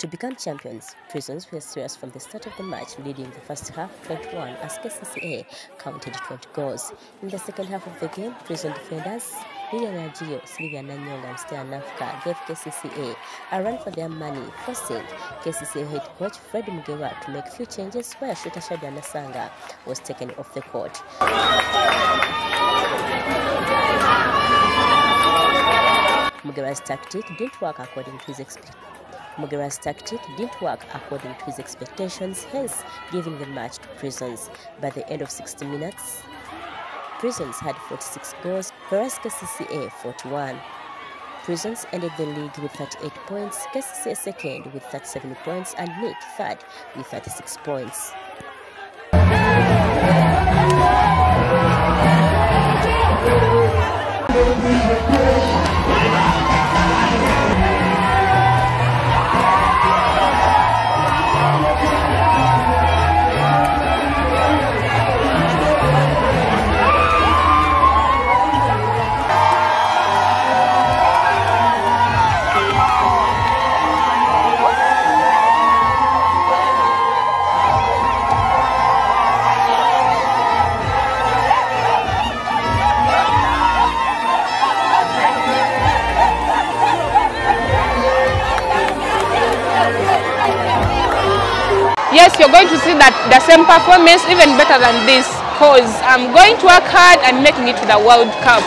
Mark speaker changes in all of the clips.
Speaker 1: become champions, Prisons were serious from the start of the match, leading the first half 21 as KCCA counted 20 goals. In the second half of the game, Prison defenders Lilian Agio, Sylvia Nanyonga and Stan Nafka gave KCCA a run for their money, forcing KCCA head coach Fred Mugewa to make few changes where shooter Shadia Nasanga was taken off the court. Mugewa's tactic didn't work according to his expectations, hence giving the match to Prisons. By the end of 60 minutes, Prisons had 46 goals, whereas KCCA 41. Prisons ended the league with 38 points, KCCA second with 37 points, and Nick third with 36 points.
Speaker 2: Yes, you're going to see that the same performance, even better than this, because I'm going to work hard and making it to the World Cup.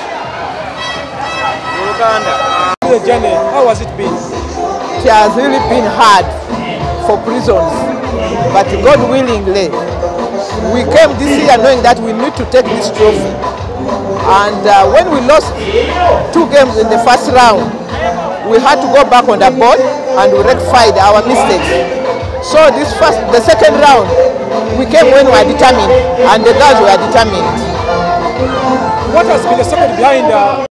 Speaker 3: The journey, how has it been?
Speaker 4: It has really been hard for Prisons, but God willingly, we came this year knowing that we need to take this trophy. And when we lost 2 games in the first round, we had to go back on the board and we rectified our mistakes. So the second round, we came when we were determined, and the girls were determined.
Speaker 3: What has been the secret behind